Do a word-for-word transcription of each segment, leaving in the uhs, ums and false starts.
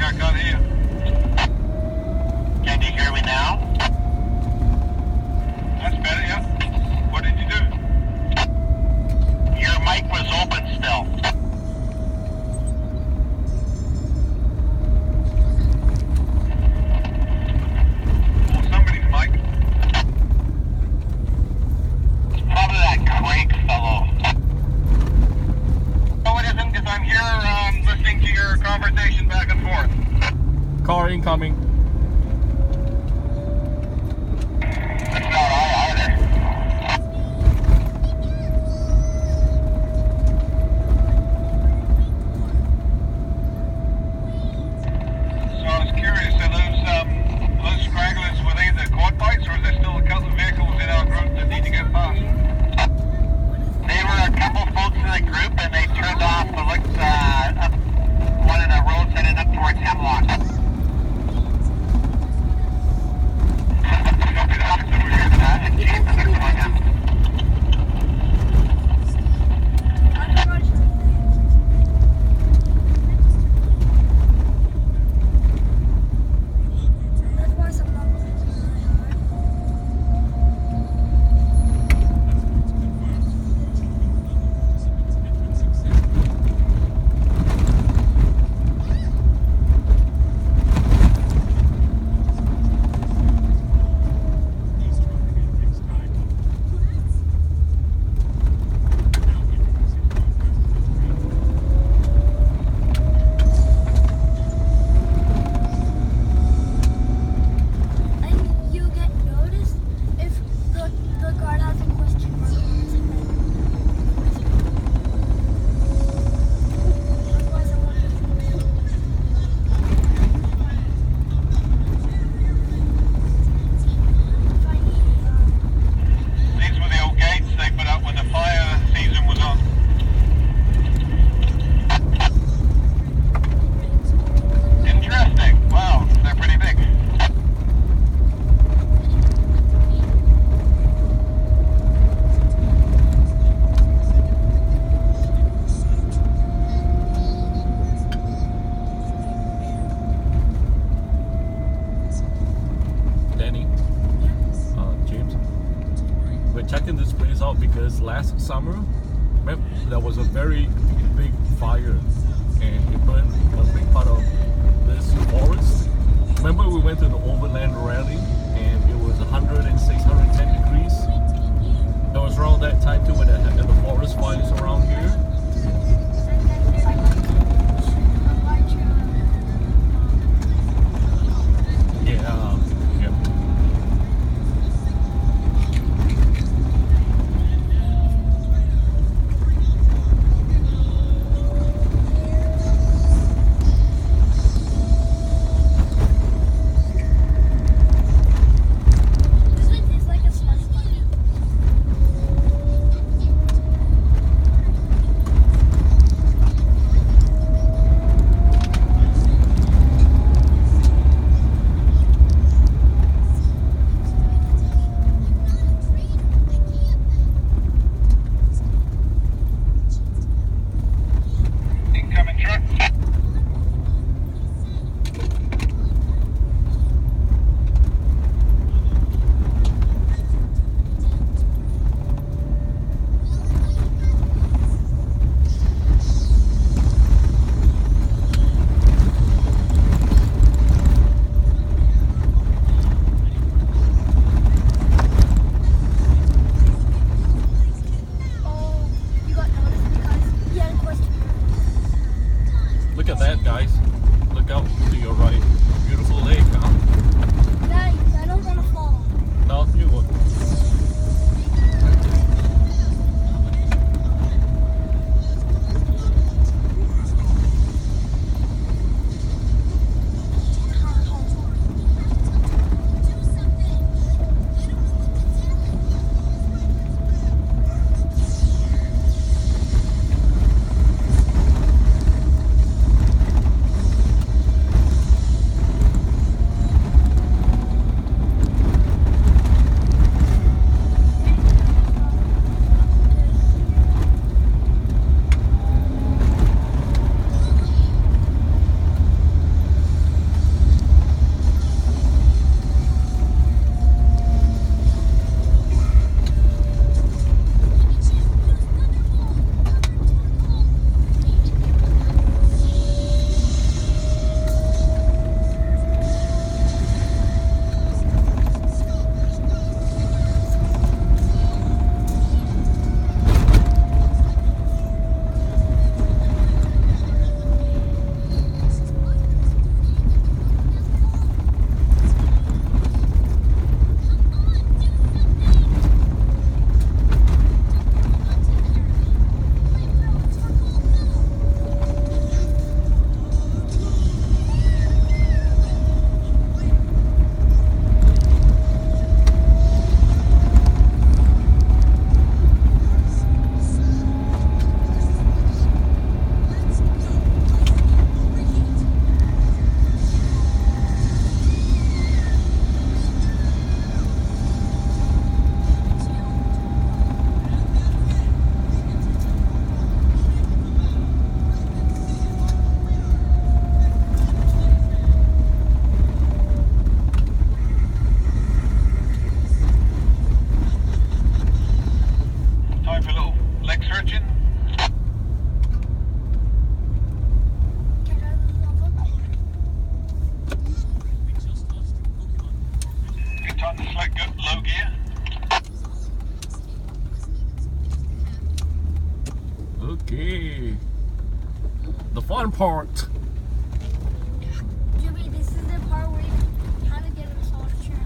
I can't hear you. Can you hear me now? That's better, yeah. What did you do? Your mic was open still. Or somebody's mic. It's probably that Craig fellow. No, it isn't, because I'm here um, listening to your conversation back and forth. Car incoming. That's not I either. So I was curious, are those, um, those stragglers, were they the quad bikes, or is there still a couple of vehicles in our group that need to get past? They were a couple folks in the group and they turned off the looks uh, up one of the roads heading up towards Hemlock. Checking this place out because last summer there was a very big fire and it burned a big part of this forest. Remember we went to the Overland Rally and it was one hundred six, one hundred ten degrees. That was around that time too when they had the forest fires around here. Yeah. Look at that, guys. Look out to your right. Beautiful lake, huh? Guys, I don't want to fall. No, you won't. fun part. Jimmy, this is the part where you kind of get a massage chair.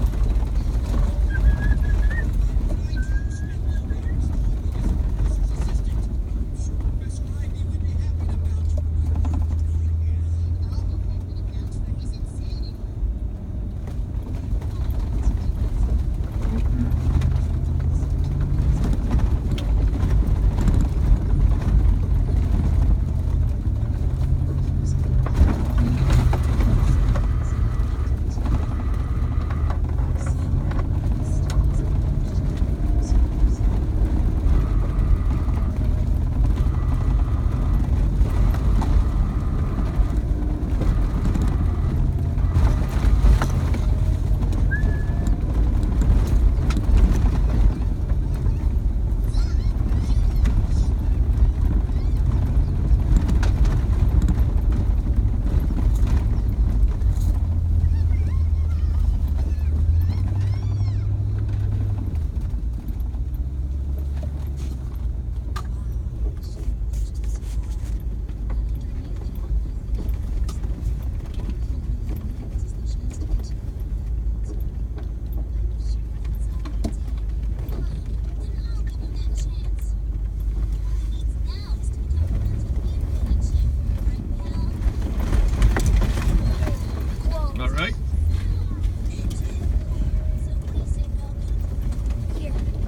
All right. Here.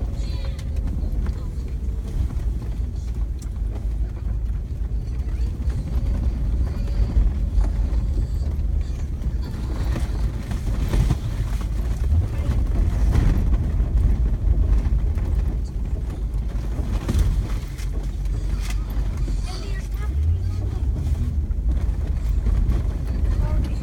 Andy, you're snapping. Okay.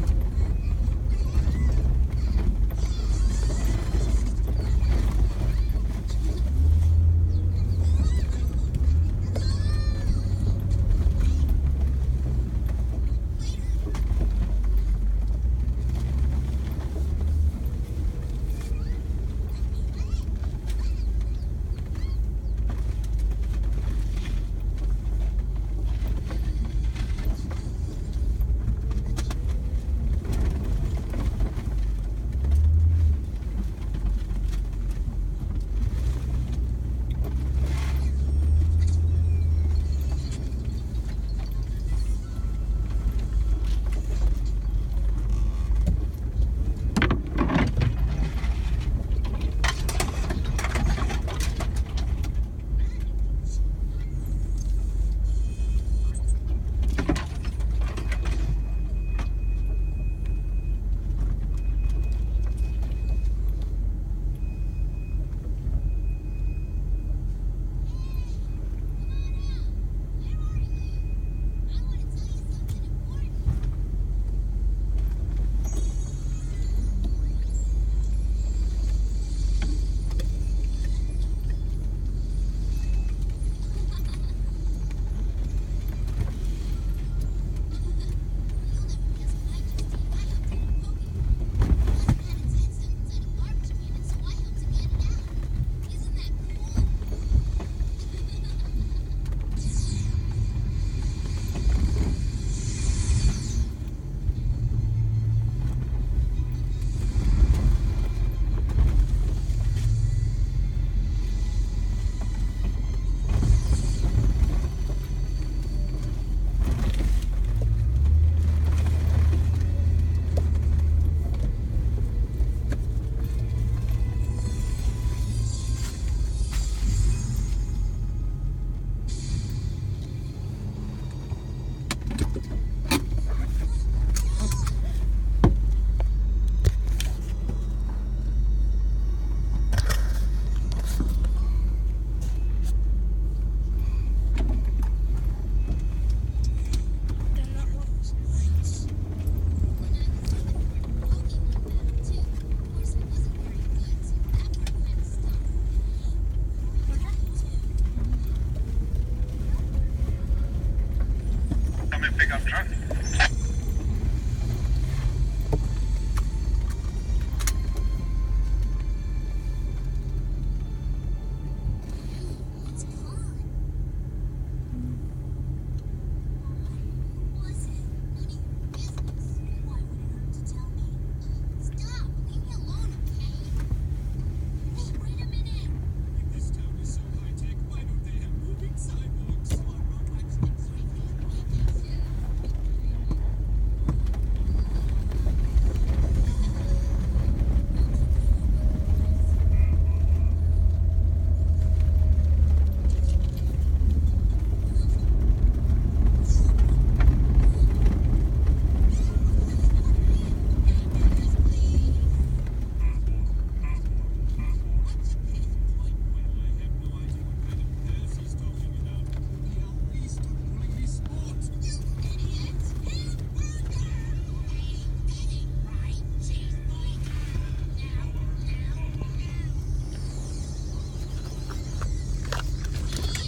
Pickup truck.